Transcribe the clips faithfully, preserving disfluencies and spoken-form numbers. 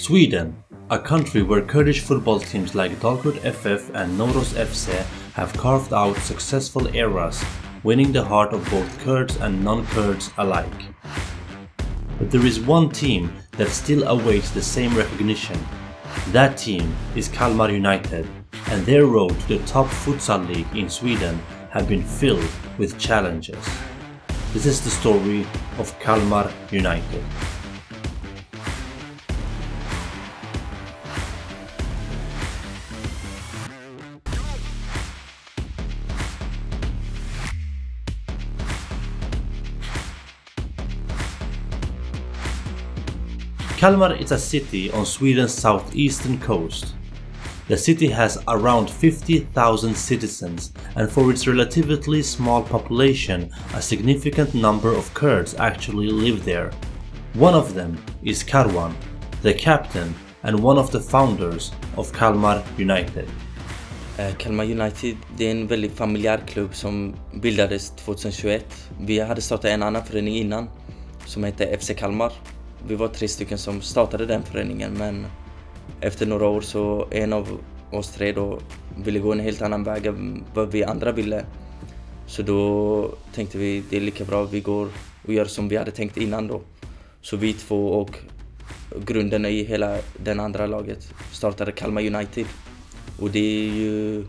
Sweden, a country where Kurdish football teams like Dalkurd F F and Noros F C have carved out successful eras, winning the heart of both Kurds and non-Kurds alike. But there is one team that still awaits the same recognition. That team is Kalmar United, and their road to the top futsal league in Sweden have been filled with challenges. This is the story of Kalmar United. Kalmar is a city on Sweden's southeastern coast. The city has around fifty thousand citizens, and for its relatively small population, a significant number of Kurds actually live there. One of them is Karwan, the captain and one of the founders of Kalmar United. Uh, Kalmar United, det är en väldigt familjär klubb som bildades tjugohundratjugoett. Vi hade startat en annan förening innan som hette F C Kalmar. Vi var tre stycken som startade den föreningen, men efter några år så en av oss tre då ville gå en helt annan väg än vad vi andra ville. Så då tänkte vi det är lika bra vi går och gör som vi hade tänkt innan då. Så vi två och grunden i hela den andra laget startade Kalmar United. Och det är ju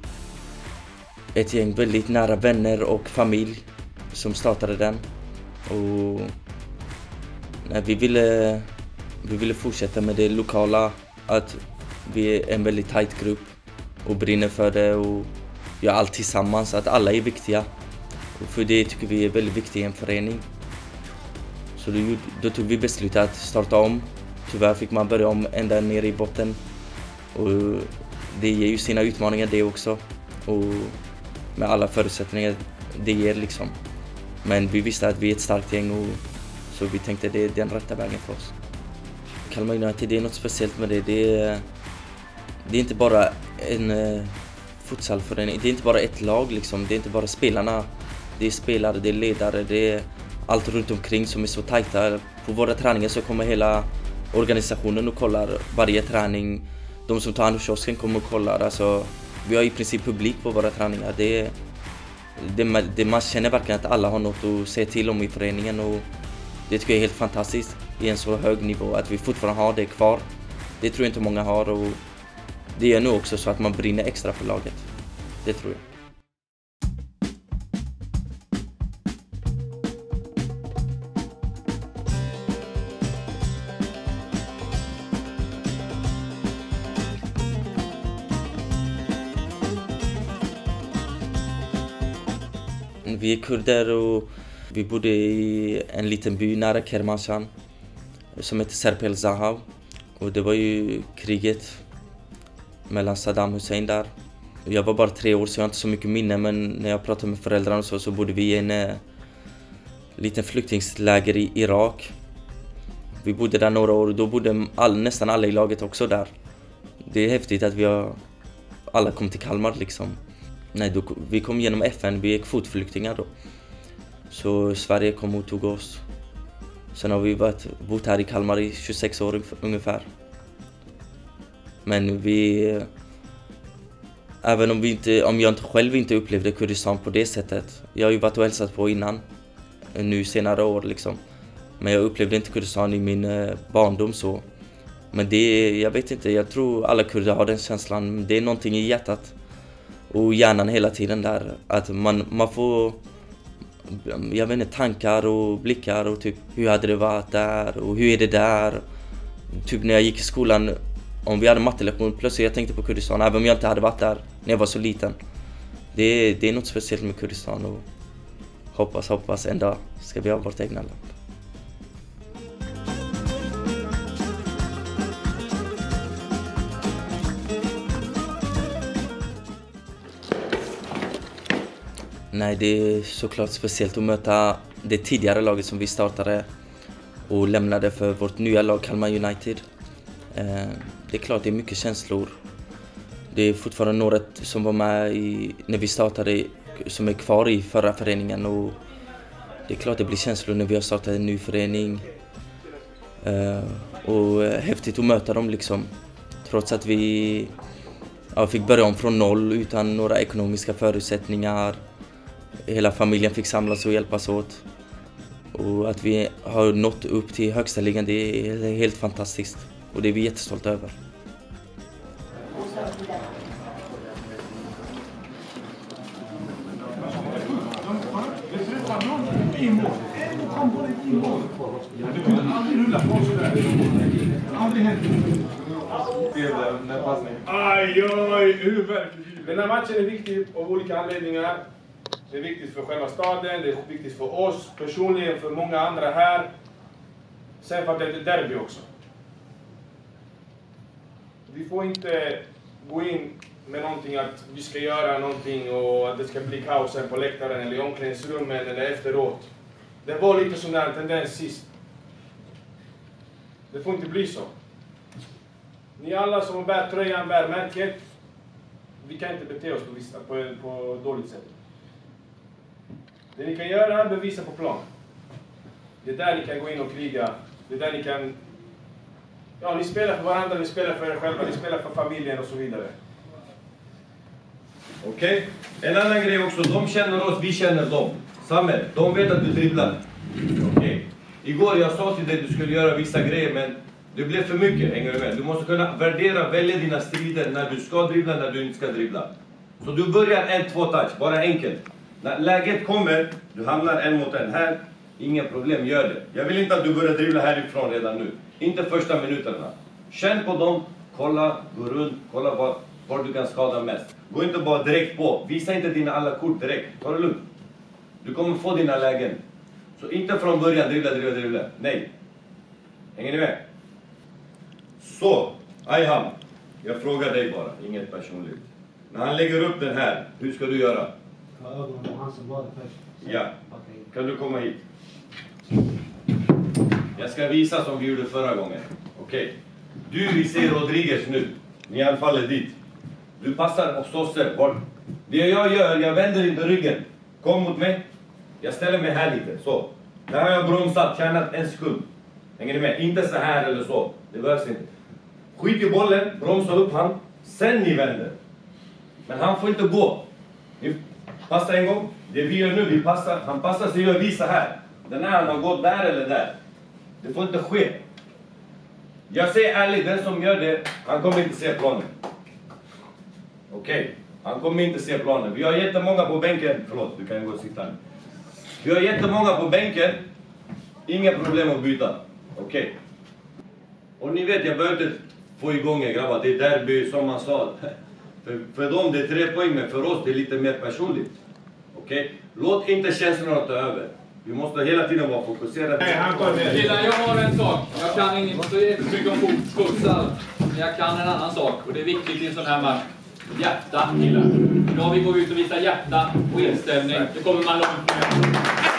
ett gäng väldigt nära vänner och familj som startade den. Och nej, vi ville vi ville fortsätta med det lokala, att vi är en väldigt tight grupp och brinner för det och gör allt tillsammans, att alla är viktiga. Och för det tycker vi är väldigt viktigt i en förening. Så då, då tog vi beslutet att starta om. Tyvärr fick man börja om ända ner i botten. Och det ger ju sina utmaningar det också. Och med alla förutsättningar det ger liksom. Men vi visste att vi är ett starkt gäng och så vi tänkte det är den rätta vägen för oss. Kalmar United, det är något speciellt med det. Det är, det är inte bara en uh, futsalförening, det är inte bara ett lag liksom. Det är inte bara spelarna, det är spelare, det är ledare, det är allt runt omkring som är så tajta. På våra träningar så kommer hela organisationen och kollar varje träning. De som tar hand om kiosken kommer och kollar. Alltså, vi har i princip publik på våra träningar. Det, det, det, man känner verkligen att alla har något att säga till om i föreningen. Och det tycker jag är helt fantastiskt i en så hög nivå att vi fortfarande har det kvar. Det tror jag inte många har, och det är nu också så att man brinner extra för laget. Det tror jag. Vi är kurder och vi bodde i en liten by nära Kermanshah som heter Serpel Zahav. Och det var ju kriget mellan Saddam Hussein där. Jag var bara tre år så jag har inte så mycket minne, men när jag pratade med föräldrarna så, så bodde vi i en eh, liten flyktingsläger i Irak. Vi bodde där några år och då bodde all, nästan alla i laget också där. Det är häftigt att vi har, alla kom till Kalmar liksom. Nej, då, vi kom genom F N, vi är kvotflyktingar då. Så Sverige kom och tog oss. Sen har vi varit, bott här i Kalmar i tjugosex år ungefär. Men vi, även om, vi inte, om jag inte själv inte upplevde Kurdistan på det sättet. Jag har ju varit och hälsat på innan, nu senare år liksom. Men jag upplevde inte Kurdistan i min barndom så. Men det, jag vet inte, jag tror alla kurder har den känslan. Det är någonting i hjärtat och hjärnan hela tiden där. Att man, man får, jag vet inte, tankar och blickar och typ hur hade det varit där och hur är det där. Typ när jag gick i skolan, om vi hade mattelektion, plötsligt jag tänkte på Kurdistan även om jag inte hade varit där när jag var så liten. Det, det är något speciellt med Kurdistan och hoppas, hoppas en dag ska vi ha vårt egna land. Nej, det är såklart speciellt att möta det tidigare laget som vi startade och lämnade för vårt nya lag Kalmar United. Det är klart det är mycket känslor. Det är fortfarande några som var med i, när vi startade som är kvar i förra föreningen, och det är klart det blir känslor när vi har startat en ny förening. Uh, och häftigt att möta dem liksom. Trots att vi ja, fick börja om från noll utan några ekonomiska förutsättningar. Hela familjen fick samlas och hjälpas åt. Och att vi har nått upp till högsta ligan, det är helt fantastiskt. Och det är vi jättestolta över. Aj, oj, huvud. Den här matchen är viktig av olika anledningar. Det är viktigt för själva staden, det är viktigt för oss personligen, för många andra här. Sen för att det är ett derby också. Vi får inte gå in med någonting att vi ska göra någonting och att det ska bli kaos här på läktaren eller i omklädningsrummen eller efteråt. Det var lite sån där tendens sist. Det får inte bli så. Ni alla som bär tröjan, bär märket. Vi kan inte bete oss på, på, på dåligt sätt. Det ni kan göra är bevisa på plan. Det är där ni kan gå in och kriga. Det är där ni kan... Ja, ni spelar för varandra, ni spelar för er själva, ni spelar för familjen och så vidare. Okej. Okay. En annan grej också. De känner oss, vi känner dem. Samuel, de vet att du dribblar. Okej. Okay. Igår jag sa till dig att du skulle göra vissa grejer, men det blev för mycket, hänger du med? Du måste kunna värdera, välja dina strider när du ska dribbla, när du inte ska dribbla. Så du börjar en, två touch, bara enkelt. När läget kommer, du hamnar en mot en här, inga problem, gör det. Jag vill inte att du börjar dribbla härifrån redan nu. Inte första minuterna. Känn på dem, kolla, gå runt, kolla var, var du kan skada mest. Gå inte bara direkt på, visa inte dina alla kort direkt, ta det lugnt. Du kommer få dina lägen. Så inte från början dribbla, dribbla, dribbla. Nej. Hänger ni med? Så, Ayham, jag frågar dig bara, inget personligt. När han lägger upp den här, hur ska du göra? Ja, kan du komma hit? Jag ska visa som vi gjorde förra gången. Okej. Okay. Du vill se Rodriguez nu. Ni anfaller dit. Du passar och Sosse bort. Det jag gör, jag vänder inte ryggen. Kom mot mig. Jag ställer mig här lite, så. Där har jag bromsat, tjänat en sekund. Hänger ni med? Inte så här eller så. Det behövs inte. Skit i bollen, bromsa upp han. Sen ni vänder. Men han får inte gå. Ni passar en gång. Det vi gör nu, vi passar. Han passar så gör vi så här. Den här han har gått där eller där. Det får inte ske. Jag säger ärligt, den som gör det, han kommer inte se planen. Okej, okay. Han kommer inte se planen. Vi har jättemånga på bänken. Förlåt, du kan gå och sitta här. Vi har jättemånga på bänken. Inga problem att byta. Okej. Okay. Och ni vet, jag behövde få igång er grabbar. Det är derby som man sa. För, för dem det är tre poäng, men för oss det är lite mer personligt. Okej? Okay? Låt inte känslorna ta över. Vi måste hela tiden vara fokuserade. Nej, han kommer med. Killar, jag har en sak. Jag kan inte så jättemycket om futsal. Men jag kan en annan sak. Och det är viktigt i en sån här match. Hjärta, killar. Idag vi går ut och visar hjärta och inställning. Det kommer man långt med.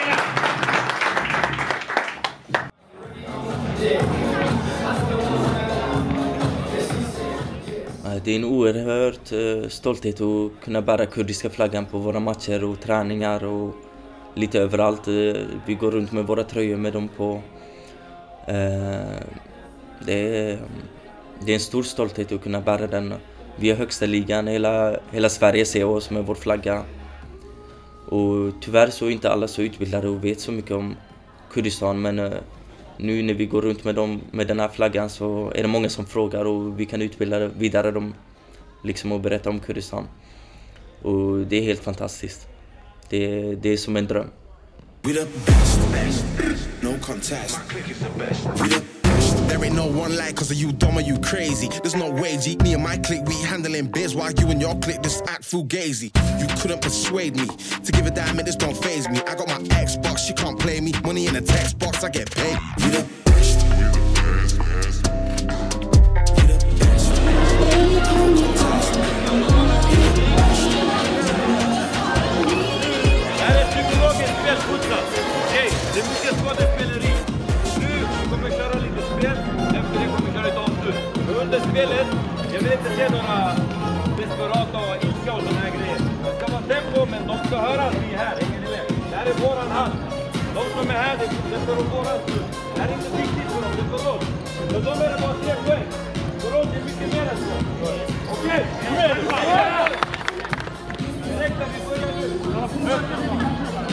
Det är en oerhört uh, stolthet att kunna bära kurdiska flaggan på våra matcher och träningar och lite överallt. Uh, vi går runt med våra tröjor med dem på. Uh, det, är, det är en stor stolthet att kunna bära den. Vi är högsta ligan, hela, hela Sverige ser oss med vår flagga. Och tyvärr så är inte alla så utbildade och vet så mycket om Kurdistan, men uh, nu när vi går runt med dem med den här flaggan så är det många som frågar och vi kan utbilda vidare dem liksom och berätta om Kurdistan. Och det är helt fantastiskt. Det, det är som en dröm. We the best, no contest. We the best. There ain't no one like cause you dumb or you crazy. There's no way, G. Me and my clique, we handling biz while you and your clique just act fugazi. You couldn't persuade me to give a damn, it just don't faze me. I got my Xbox, she can't play me. Money in a text box, I get paid. We the best. We the best. No contest. Här är psykologiskt spelfotsal. Okej, det är mycket skådespeleri. Nu kommer vi köra lite spel. Efter det kommer vi köra ett avslut. För under spelet, jag vill inte se några desperata och ilska och såna här grejer. Det ska vara tempo, men de ska höra att vi är här. Hänger ni med? Det här är våran hand. De som är här, det är för våran skull. Det här är inte viktigt för dem, det är för oss. För dem är det bara tre poäng. För oss är det mycket mer än så. Okej, kom igen! Direkt när vi börjar nu.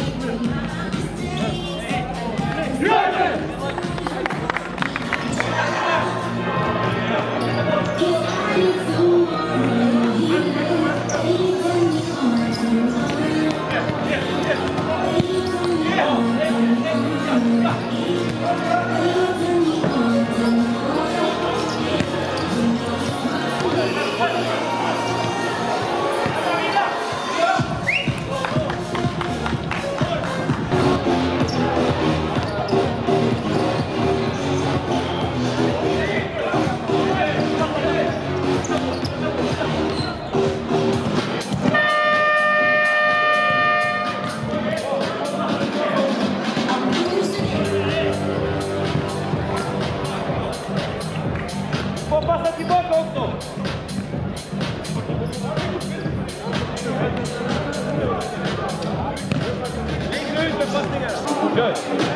Passa tillbaka också! Lägg nu ut med passningar! Kör!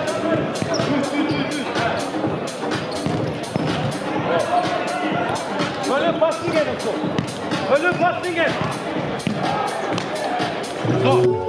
Följ upp passningen också! Följ upp passningen! Så!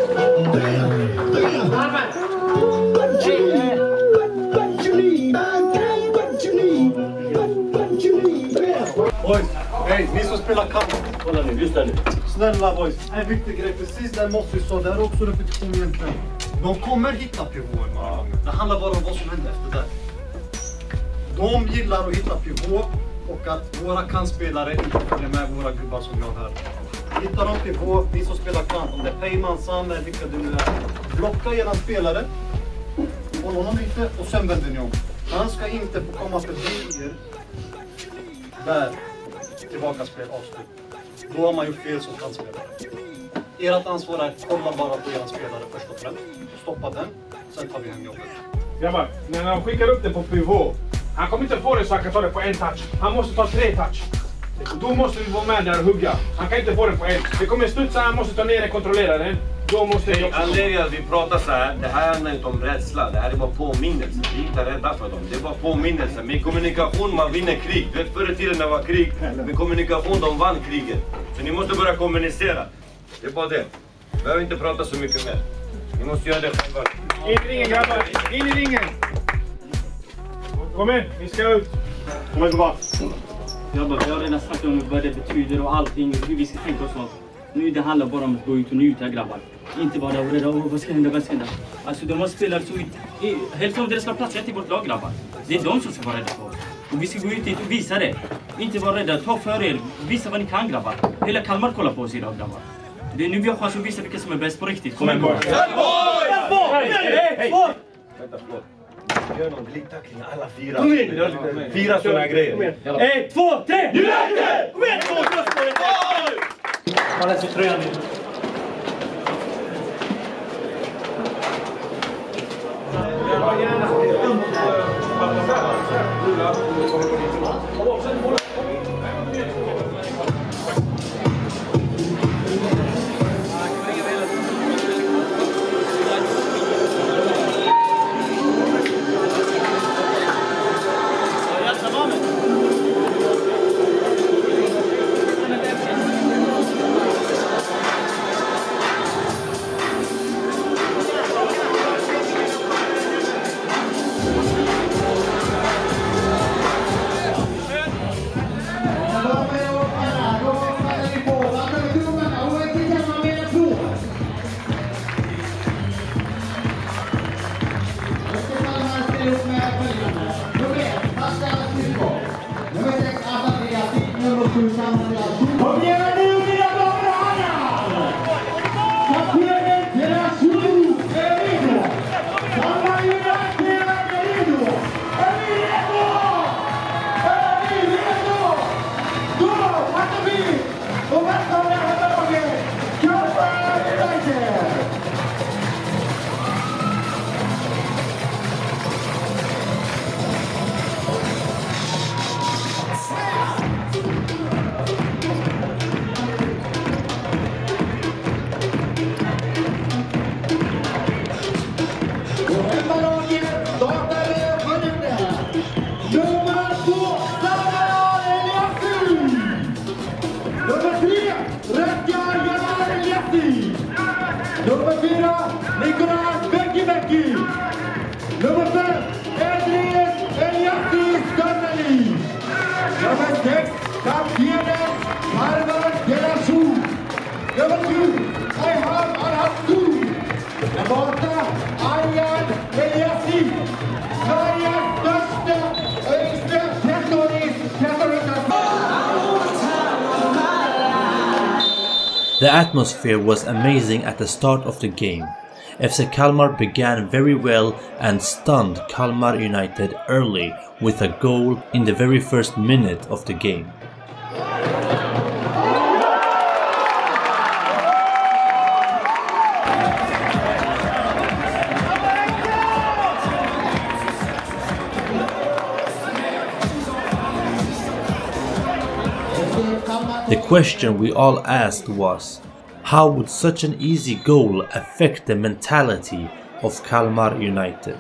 Boys, hej, ni som spelar kamp. Kolla nu, just det nu. Snälla boys, en viktig grej. Precis där måste vi stå. Det är också repetition egentligen. De kommer hitta pivåer många gånger. Det handlar bara om vad som händer efter det. De gillar att hitta pivå och att våra kantspelare inte följer med våra gubbar som jag här. Hittar de pivå, vi som spelar kant, om det är Peyman, Sam eller vilka du nu är. Blocka eran spelare, håll honom lite och sen vänder ni om. Han ska inte få komma förbi er. Där, tillbaka spel, avslut. Då har man gjort fel som kantspelare. Ert ansvar är att kolla bara på era spelare först och främst. Stoppa den, sen tar vi hem jobbet. Grabbar, när han skickar upp den på pivå, han kommer inte få det så han kan ta det på en touch. Han måste ta tre touch. Då måste vi vara med där och hugga. Han kan inte få det på en. Det kommer studsa, han måste ta ner den, kontrollera den. Då måste hey, anledningen att vi pratar så här, det här handlar inte om rädsla. Det här är bara påminnelse. Vi är inte rädda för dem. Det är bara påminnelse. Med kommunikation man vinner krig. Du vet, förr i tiden när det var krig, med kommunikation de vann kriget. Så ni måste börja kommunicera. Det är bara det. Vi behöver inte prata så mycket mer. Ni måste göra det själva. In i ringen, grabbar. In i ringen. Kom igen, vi ska ut. Kom igen, gubbar. Grabbar, jag har redan snackat om vad det betyder och allting. Hur vi ska tänka oss något. Nu det handlar bara om att gå ut och njuta, grabbar. Inte bara och rädda, oh, vad ska hända, vad ska hända. Alltså de har spelat så ut. Hälften av deras ska platsa till vårt lag, grabbar. Det är de som ska vara rädda för oss. Och vi ska gå ut dit och visa det. Inte vara rädda, ta för er. Visa vad ni kan, grabbar. Hela Kalmar kollar på oss idag, grabbar. Det är nu vi har chans att visa vilka som är bäst på riktigt. Kom igen, boys! Vänta, förlåt. Gör någon blicktackling alla fyra. Fyra sådana grejer. Ett, två, tre! United! Kom igen, två, tre! Han är så tröjan nu. Kom igen nu, mina damer och herrar! Kaptenen Terasulu är redo! Kalmar United är redo! Är vi redo? Är vi redo? Då tackar vi och välkomnar laget Kalmar United! Hemmalaget startar The atmosphere was amazing at the start of the game. F C Kalmar began very well and stunned Kalmar United early with a goal in the very first minute of the game. The question we all asked was, how would such an easy goal affect the mentality of Kalmar United?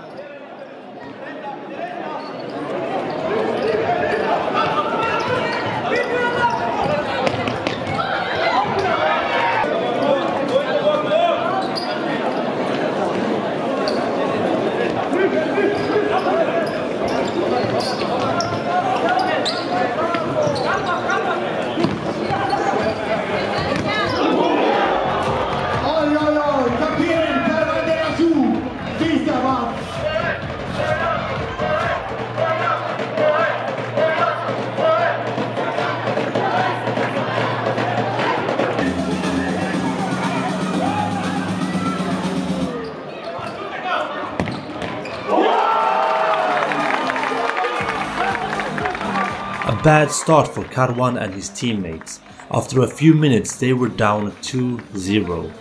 A bad start for Karwan and his teammates. After a few minutes they were down two zero.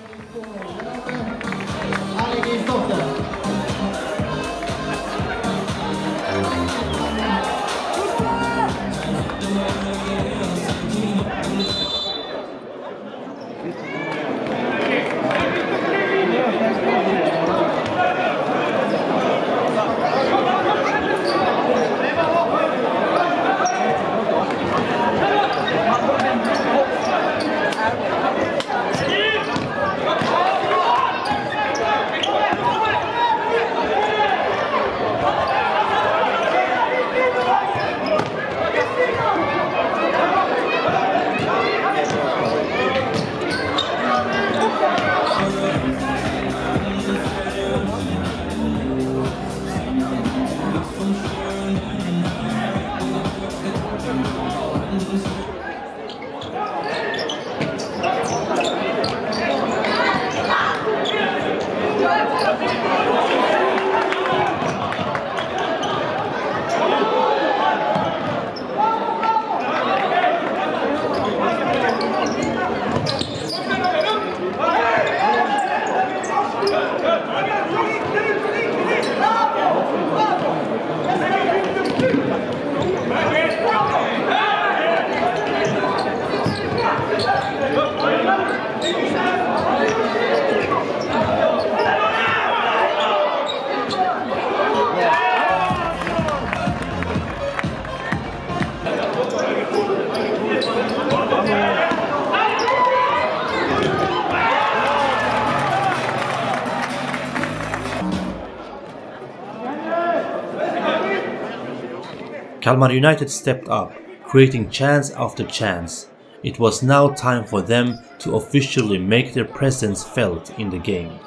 Kalmar United stepped up, creating chance after chance. It was now time for them to officially make their presence felt in the game.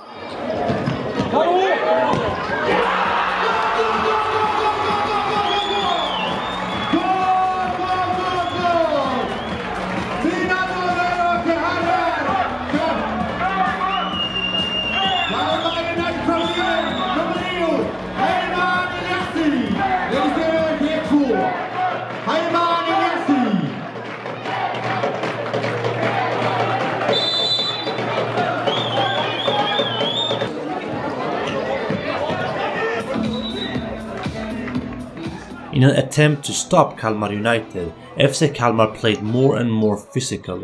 In an attempt to stop Kalmar United, F C Kalmar played more and more physically.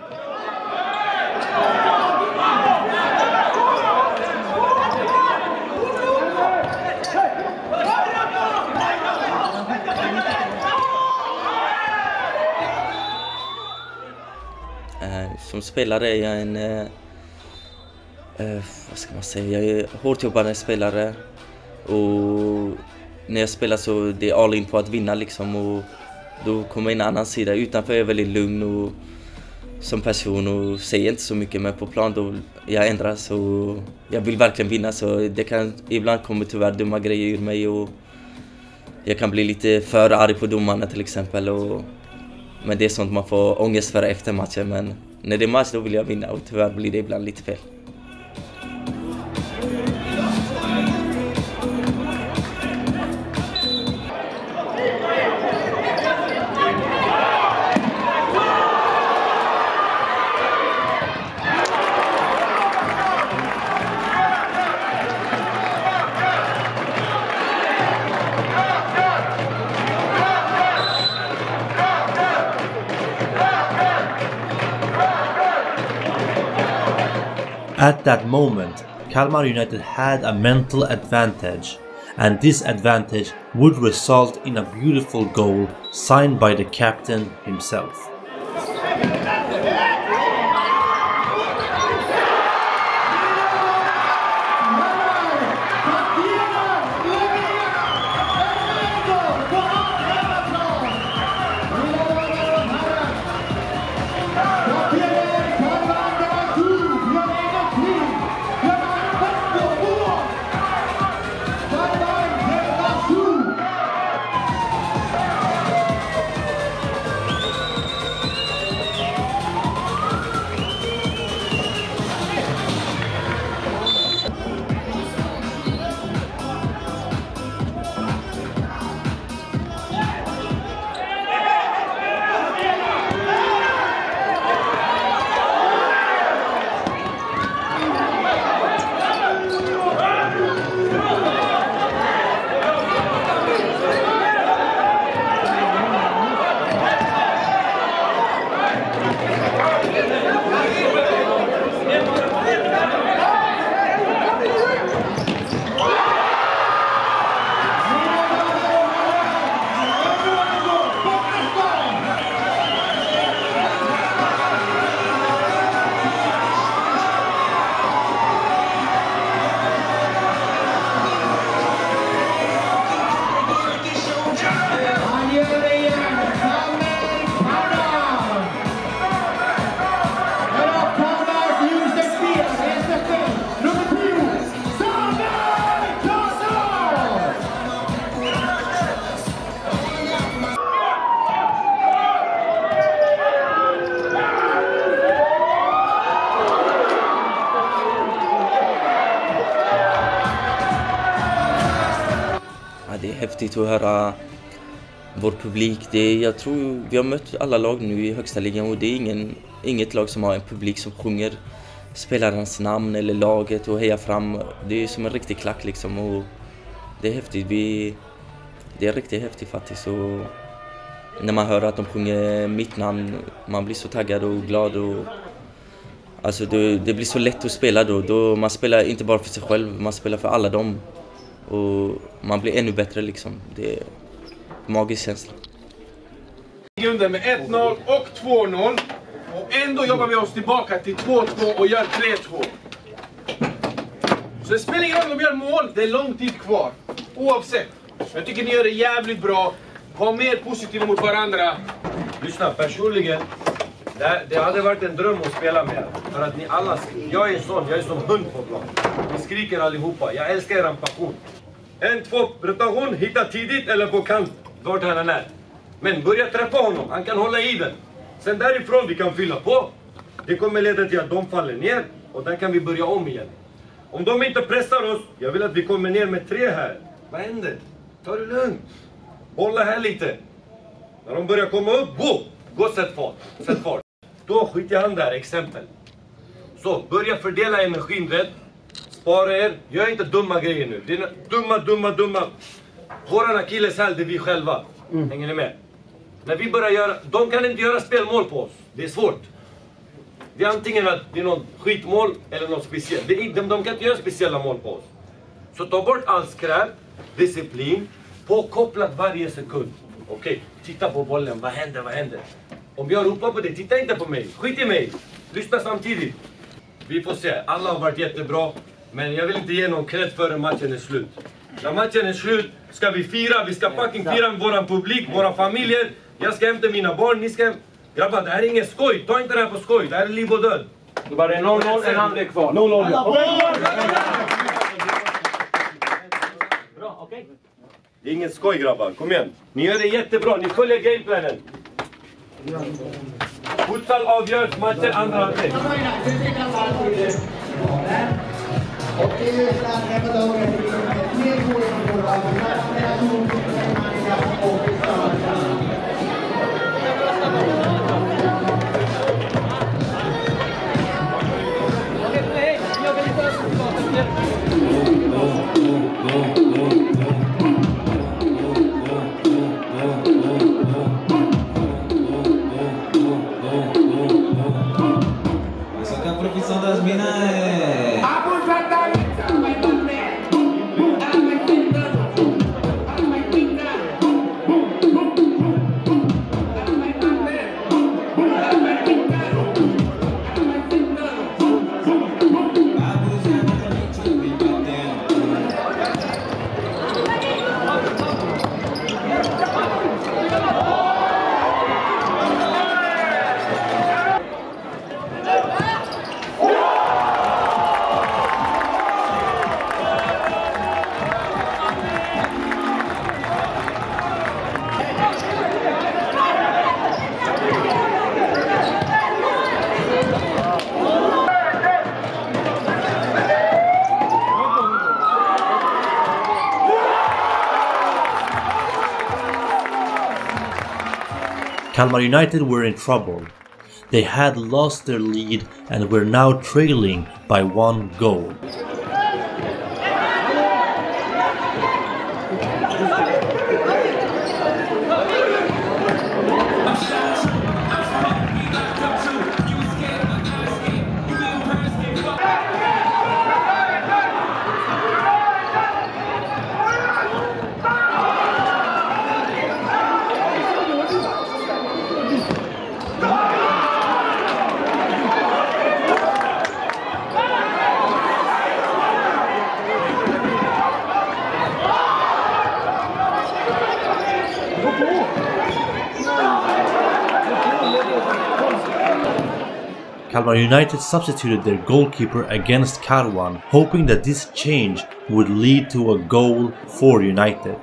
Som spelare är jag en eh, vad ska man säga, jag är hårt jobbande spelare och när jag spelar så det är all in på att vinna liksom, och då kommer en annan sida. Utanför är jag väldigt lugn och som person och säger inte så mycket, men på plan då jag ändras och jag vill verkligen vinna, så det kan ibland kommer tyvärr dumma grejer ur mig och jag kan bli lite för arg på domarna till exempel, och men det är sånt man får ångest för efter matchen, men när det är match då vill jag vinna och tyvärr blir det ibland lite fel. At that moment, Kalmar United had a mental advantage, and this advantage would result in a beautiful goal signed by the captain himself. Det är häftigt att höra vår publik. Det är, jag tror vi har mött alla lag nu i högsta ligan och det är ingen, inget lag som har en publik som sjunger spelarens namn eller laget och hejar fram. Det är som en riktig klack liksom och det är häftigt. Vi, det är riktigt häftigt faktiskt och när man hör att de sjunger mitt namn, man blir så taggad och glad och alltså det, det blir så lätt att spela då. då. Man spelar inte bara för sig själv, man spelar för alla dem. Och man blir ännu bättre liksom. Det är en magisk känsla. Vi under med ett noll och två noll. Och ändå jobbar vi oss tillbaka till två två och gör tre två. Så det spelar ingen roll om vi gör mål, det är lång tid kvar. Oavsett. Jag tycker ni gör det jävligt bra. Var mer positiva mot varandra. Lyssna, personligen. Det, det hade varit en dröm att spela med. För att ni alla skriker. Jag är en sån, jag är som hund på plan. Ni skriker allihopa. Jag älskar er passion. En, två, rotation. Hitta tidigt eller på kant. Vart han är. Men börja träffa honom. Han kan hålla i den. Sen därifrån vi kan fylla på. Det kommer leda till att de faller ner. Och där kan vi börja om igen. Om de inte pressar oss. Jag vill att vi kommer ner med tre här. Vad händer? Ta det lugnt. Bolla här lite. När de börjar komma upp. Gå! Gå sätt fart. Sätt fart. Då skiter han där, exempel. Så, börja fördela energin rätt. Spara er. Gör inte dumma grejer nu. Det är dumma, dumma, dumma. Våran akilleshäl, det är vi själva. Mm. Hänger ni med? När vi börjar göra... De kan inte göra spelmål på oss. Det är svårt. Det är antingen att det är något skitmål eller något speciellt. Det är, de, de kan inte göra speciella mål på oss. Så ta bort all skräp, disciplin, påkopplat varje sekund. Okej, okay. Titta på bollen. Vad händer, vad händer? Om jag ropar på det, titta inte på mig. Skit i mig. Lyssna samtidigt. Vi får se. Alla har varit jättebra. Men jag vill inte ge någon cred före matchen är slut. När matchen är slut ska vi fira. Vi ska fucking fira med våran publik, våra familjer. Jag ska hämta mina barn. Ni ska... Grabbar, det här är ingen skoj. Ta inte det här på skoj. Det här är liv och död. Det bara är noll noll, en halvlek kvar. noll noll. Bra, okej. Det är ingen skoj grabbar. Kom igen. Ni gör det jättebra. Ni följer gameplanen. Futsal avgörs matcher andra halvlek. Och det är ju snart hemma dagen med mer mål än vår allmänna och a profissão das minas é... Kalmar United were in trouble. They had lost their lead and were now trailing by one goal. Kalmar United substituted their goalkeeper against Karwan, hoping that this change would lead to a goal for United.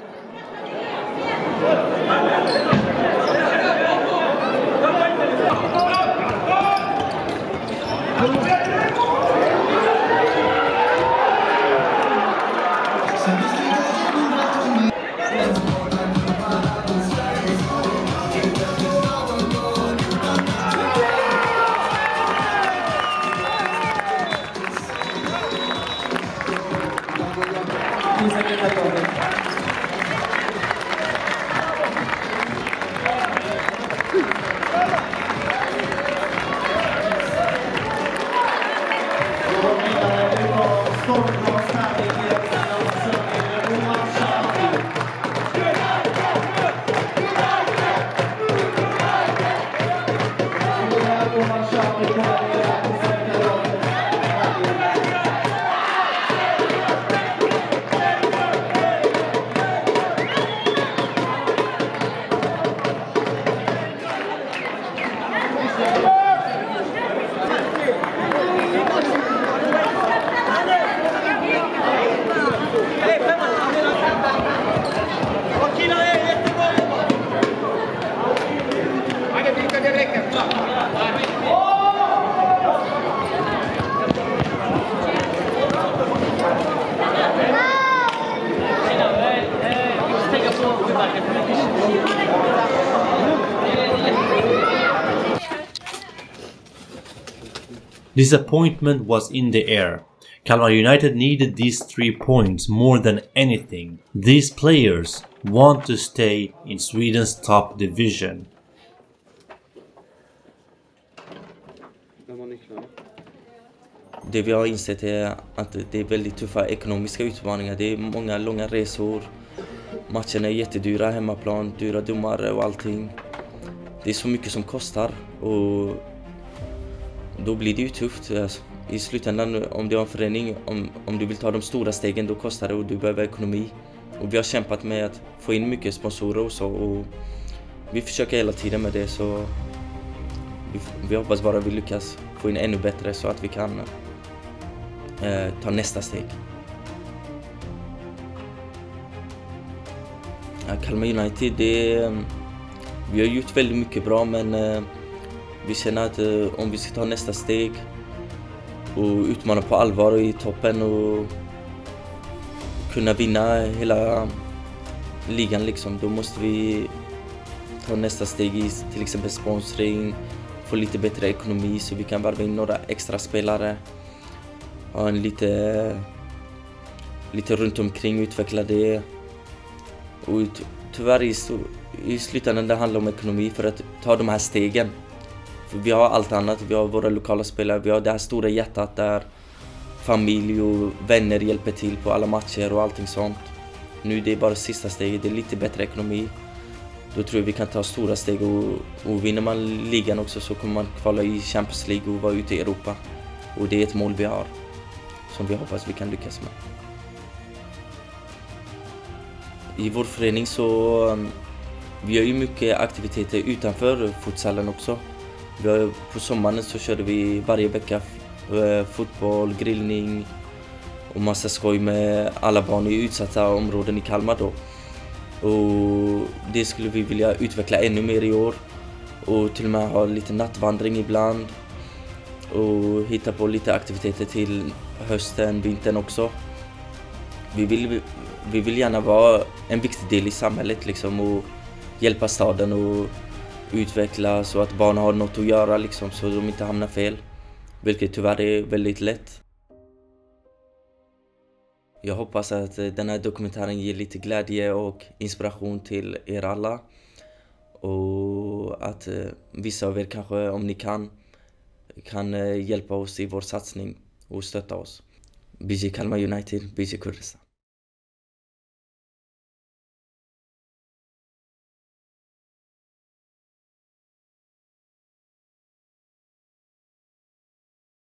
Disappointment was in the air. Kalmar United needed these three points more than anything. These players want to stay in Sweden's top division. Det vi har insett är att det är väldigt tuffa ekonomiska utmaningar. Det är många långa resor. Matcherna är jättedyra, hemmaplan, dyra domare och allting. Det är så mycket som kostar och då blir det ju tufft. I slutändan, om du har en förening, om, om du vill ta de stora stegen, då kostar det och du behöver ekonomi. Och vi har kämpat med att få in mycket sponsorer och så, och vi försöker hela tiden med det, så vi, vi hoppas bara att vi lyckas få in ännu bättre så att vi kan eh, ta nästa steg. Ja, Kalmar United, det, vi har gjort väldigt mycket bra, men eh, Vi känner att eh, om vi ska ta nästa steg och utmana på allvar i toppen och kunna vinna hela ligan liksom, då måste vi ta nästa steg i till exempel sponsring, få lite bättre ekonomi så vi kan varva in några extra spelare, ha en lite lite runt omkring, utveckla det. Och tyvärr i, i slutändan det handlar om ekonomi för att ta de här stegen. För vi har allt annat, vi har våra lokala spelare, vi har det här stora hjärtat där familj och vänner hjälper till på alla matcher och allting sånt. Nu det är bara sista steget, det är lite bättre ekonomi. Då tror jag vi kan ta stora steg och, och vinner man ligan också så kommer man kvala i Champions League och vara ute i Europa. Och det är ett mål vi har som vi hoppas vi kan lyckas med. I vår förening så vi har ju mycket aktiviteter utanför futsalen också. Vi har, på sommaren så körde vi varje vecka fotboll, grillning och massa skoj med alla barn i utsatta områden i Kalmar då. Och det skulle vi vilja utveckla ännu mer i år och till och med ha lite nattvandring ibland och hitta på lite aktiviteter till hösten, vintern också. Vi vill, vi vill gärna vara en viktig del i samhället liksom och hjälpa staden och utveckla så att barn har något att göra liksom, så de inte hamnar fel, vilket tyvärr är väldigt lätt. Jag hoppas att den här dokumentären ger lite glädje och inspiration till er alla och att vissa av er kanske, om ni kan, kan hjälpa oss i vår satsning och stötta oss. B J Kalmar United, B J Kurdistan.